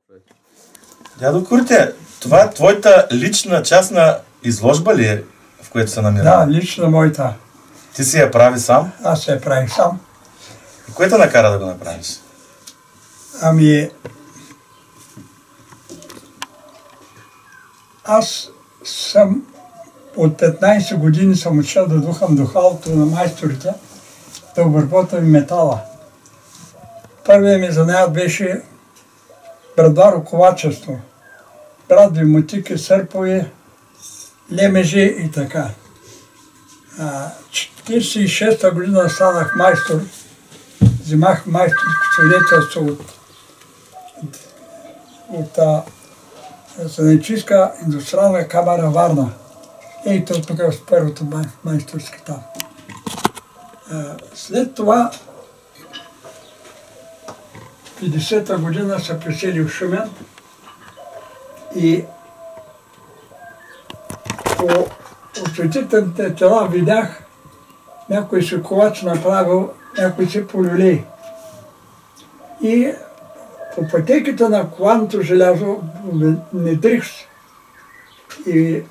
Дядо Курте, това е твоята лична частна изложба ли е, в която се намира? Да, лично моята. Ти си я прави сам? Аз се правих сам. И кое те накара да го направиш? Ами, аз съм от 15 години съм учил да духам духалото на майсторите, да обработвам метала. Първият ми занаят беше брадваро-ковачество. Брадви, мотики, сърпови, лемежи и така. 46-та година станах майстор. Взимах майсторско свидетелство от Занаятчийска индустриална камара Варна. Ето тук е с първото майсторски там. След това 50-та година се пресели в Шумен и по осветителните тела видях някой си ковач направил, някой си полюлей. И по пътеката на кованото желязо внедрих и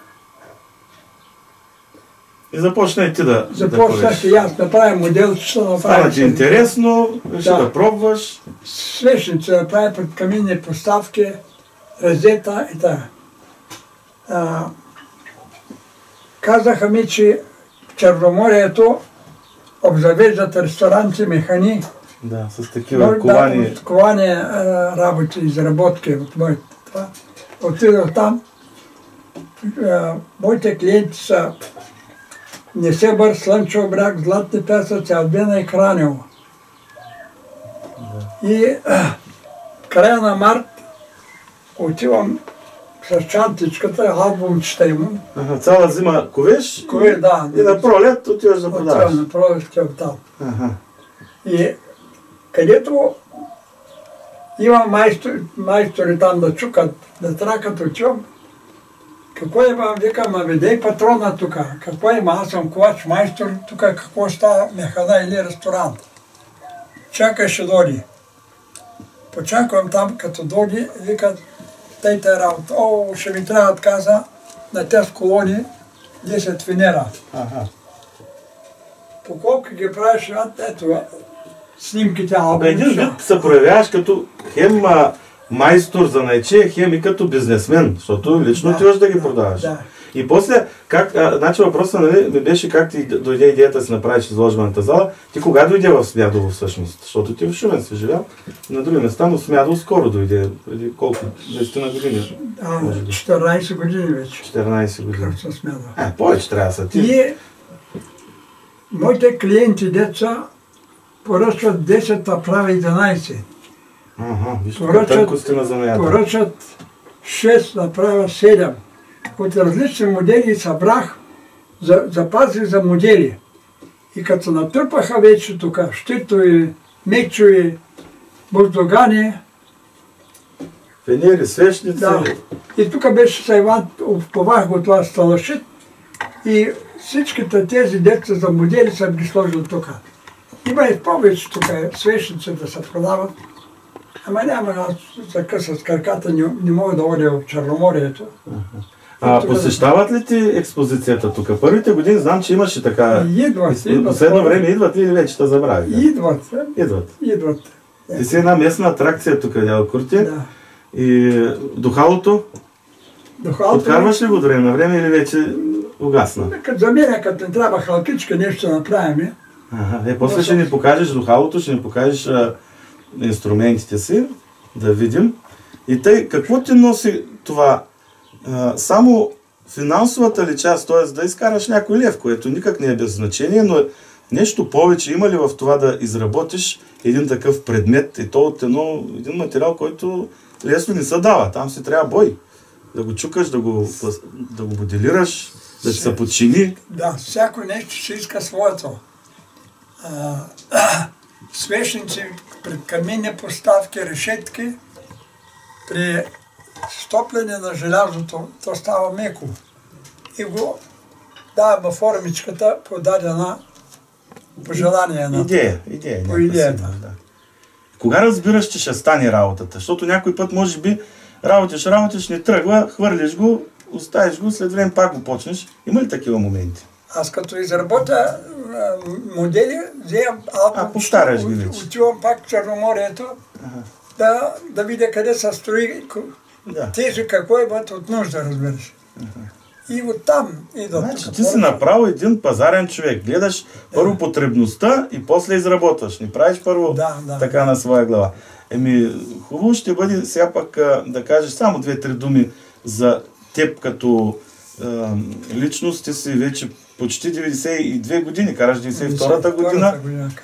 започна и ти да започнах и аз направя модел, че ще направя. Стана ти интересно, ще да пробваш. Свещници направя пред каминни поставки, резета и така. Казаха ми, че в Черноморието обзавеждат ресторанти, механи. Да, с такива ковани. Да, ковани работи, изработки от моите това. Отидох там. Моите клиенти са Несебър, Слънчев бряг, Златни пясъци, Албена и Кранево. Да. И края на март отивам с чантичката, албумчета имам. Цяла зима ковеш да, и на пролет отиваш да продаваш. Отивам на пролет ще оттам. И където има майстори там да чукат, да тракат, отивам. Какво има, викам, видей патрона тук. Какво има, аз съм ковач майстор, тук какво става, механа или ресторант. Чакай, ще доди. Почаквам там, като доди, викат, тейте работа. О, ще ми трябва, каза, на тези колони 10 финера. По колко ги правиш, ето, снимките албум. Един вид се проявяваш като хем майстор за наече, хем и като бизнесмен, защото лично ти да ги продаваш. Да. И после, значи въпросът ми беше как ти дойде идеята да си направиш изложбената зала. Ти кога дойде в Смядово всъщност? Защото ти в Шумен си живял на други места, но Смядово скоро дойде. Преди колко? 10 години? 14 години вече. 14 години. Смядово. Повече трябва да са ти. И моите клиенти, деца, поръчват 10, а прави 11. Поръчат 6, направя 7. От различни модели събрах, запазих за модели. И като натрупаха вече тук щитови, мечови, бурдогани, фенери, свещници. Да. И тук беше Сайван, обковах го това сталашит и всичките тези деца за модели съм ги сложил тук. Има и повече тук свещници да се продават. Ама няма, аз за къса с краката не мога да ходя в Черноморието. Посещават ли ти експозицията тук? Първите години знам, че имаше така... Идват. Последно време идват ли или вече те забравих? Идват. Ти си една местна атракция тук, дядо Курти. Да. И духалото? Откарваш ли го време на време или вече угасна? За мен, като не трябва халкичка нещо да направим. После ще ни покажеш духалото, ще ни покажеш инструментите си, да видим. И тъй, какво ти носи това? Само финансовата ли част, т.е. да изкараш някой лев, което никак не е без значение, но нещо повече има ли в това да изработиш един такъв предмет и то от един материал, който лесно не се дава. Там си трябва бой. Да го чукаш, да го моделираш, да се подчини. Да, всяко нещо ще иска своето. Свещници пред каминни поставки, решетки, при стопляне на желязото, то става меко. И го давам във формичката по дадена пожелание на... Идея. По идеята. Да. Кога разбираш, че ще стане работата? Защото някой път, може би, работиш, не тръгва, хвърлиш го, оставиш го, след време пак го почнеш. Има ли такива моменти? Аз като изработя модели, вземам повтаряш ги вече. Отивам пак в Черноморието, да видя къде се строи, тези какво имат от нужда, разбираш. И оттам идват. Значи ти си направил един пазарен човек. Гледаш първо потребността и после изработваш. Не правиш първо така на своя глава. Хубаво ще бъде сега пък да кажеш само 2-3 думи за теб като личност. Ти си вече почти 92 години, караш 92-та година.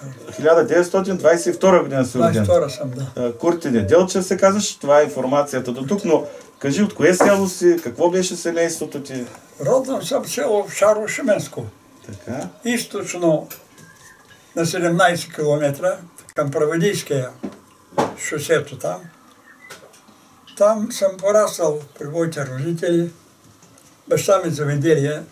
1922 година си роден. 22 съм, да. Курти Неделчев се казваш, това е информацията до тук, но кажи от кое село си, какво беше семейството ти? Роден съм в село Шаро-Шименско. Така. Източно на 17 км към Праведийския шосето там. Там съм порасъл при моите родители. Баща ми заведение.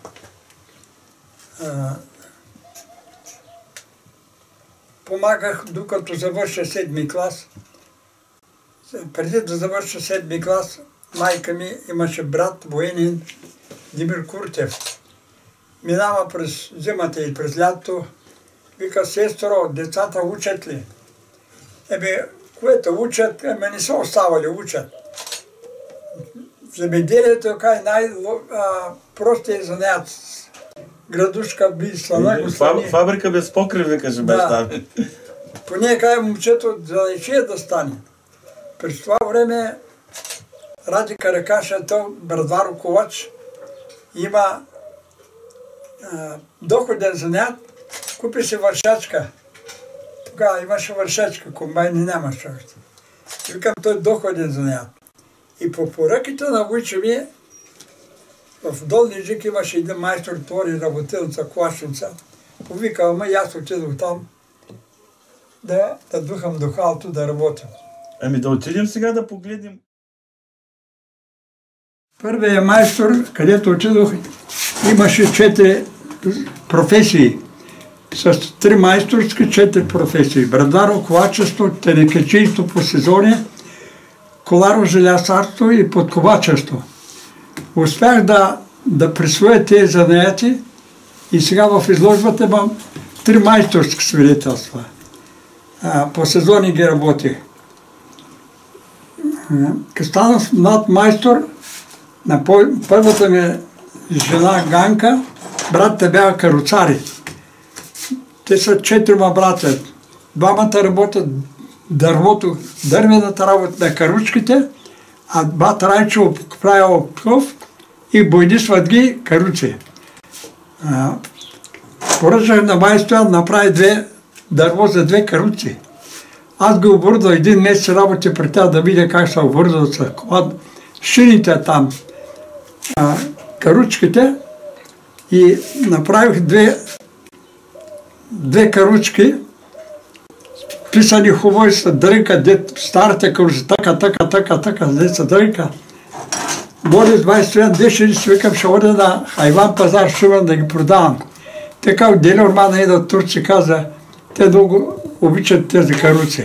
Помагах докато завърша 7 клас. Преди да завърша 7 клас, майка ми имаше брат военен Димир Куртев. Минава през зимата и през лятото. Вика: сестро, децата учат ли? Което учат, не са оставали, учат. Земеделието е най-простия занят. Градушка би слана го слани. Фабрика без покрив, викаше баща ми. Поне кай момчето далече да стане. През това време Ради Каракаша, Бърдваро Ковач, има доходен занят, купи се вършачка. Тогава имаше вършачка, комбайни нямаше още. Викам, той доходен занят. И по поръките на войче ми, в Долни Жик имаше един майстор, твори работилница, клашница. Повикал ме и аз отидох там да духам духалто, да работя. Да отидем сега да погледнем. Първият майстор, където отидох, имаше 4 професии. С 3 майсторски 4 професии. Брадаро, ковачество, телекачийство по сезони, коларо-желясарство и подковачество. Успях да присвоя тези занаяти и сега в изложбата имам 3 майсторски свидетелства. По сезони ги работих. Като станах млад майстор, на първата ми жена Ганка, братите бяха каруцари. Те са 4 братя. 2 работят дървото, дървената работа на каручките, а бат Райчо правил кров и бойдисват ги каруци. Поръчах на майстора да направи дърво за 2 каруци. Аз го оборудвах 1 месец работи при тях да видя как се оборудват с шините там, каручките, и направих 2 каручки, писани хубави са дрънка, старите каручки, така, не са дрънка. Борис 20 дешери, си викам, ще ода на Хайван пазар Шумен да ги продавам. Така Делормана идва от Турци, каза, те много обичат тези каруци.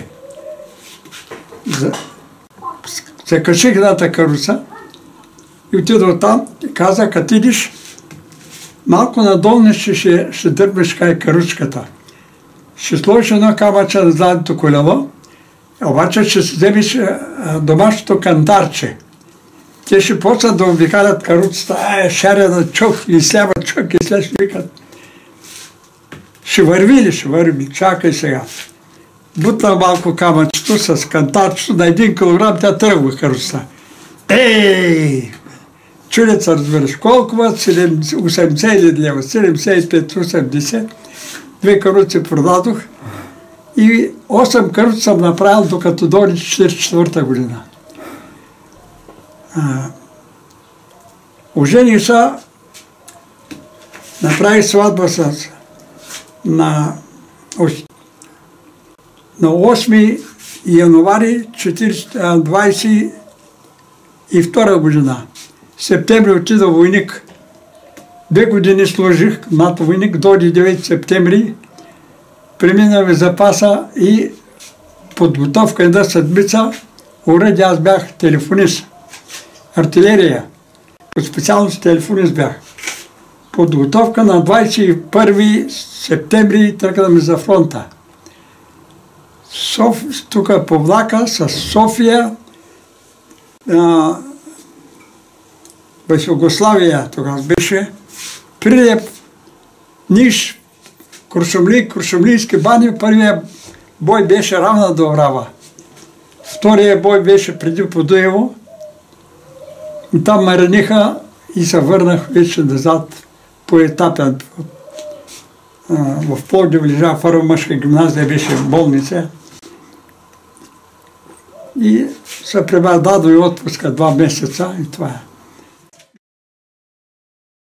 Се качих едната каруца и отидох там и каза, като идиш, малко надолу ще дърбиш кай каручката. Ще сложиш едно камъче на задното колело, обаче ще си вземеш домашното кантарче. Те ще почнат да обикалят каруцата, шарена чук, и слява чук, и след ще викат. Ще върви ли? Ще върви. Чакай сега. Бутна малко камъчето с кантарчето, на 1 килограм тя тръгва каруцата. Чудеца, разбираш. Колко бъдат? 80 лева, 75-80. 2 каруци продадох и 8 каруци съм направил, докато дойде 1944 година. Ожених се, направих сватба на 8 януари 1922 година. В септември отида войник. 2 години служих НАТО войник, дойде 9 септември, преминах в запаса и подготовка една седмица, уреди аз бях телефонист, артилерия, по специалност телефонист бях. Подготовка на 21 септември тръгнахме за фронта. Тук по влака с София, в Югославия тогава беше, Прилеп, Ниш, Куршумлийски бани, първия бой беше Равна до Орава. Втория бой беше преди Подуево. И там ме раниха и се върнах вече назад по етапен. В Пловдив лежа първа мъжка гимназия, беше болница. И се дадо и отпуска 2 месеца и това е.